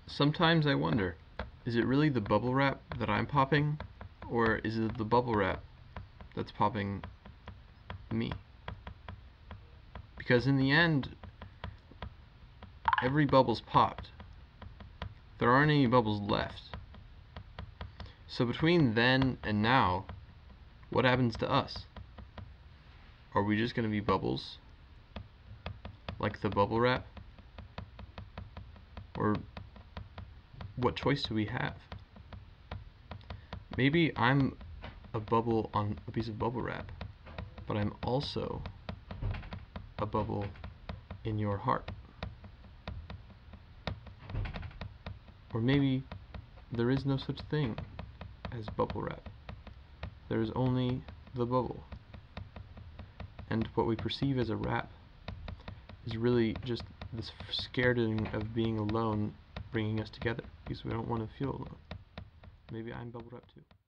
Sometimes I wonder, is it really the bubble wrap that I'm popping, or is it the bubble wrap that's popping me? Because in the end, every bubble's popped. There aren't any bubbles left. So between then and now, what happens to us? Are we just going to be bubbles? Like the bubble wrap? Or what choice do we have? Maybe I'm a bubble on a piece of bubble wrap, but I'm also a bubble in your heart. Or maybe there is no such thing as bubble wrap. There is only the bubble. And what we perceive as a wrap is really just this scareding of being alone bringing us together, because we don't want to feel alone. Maybe I'm bubble wrap too.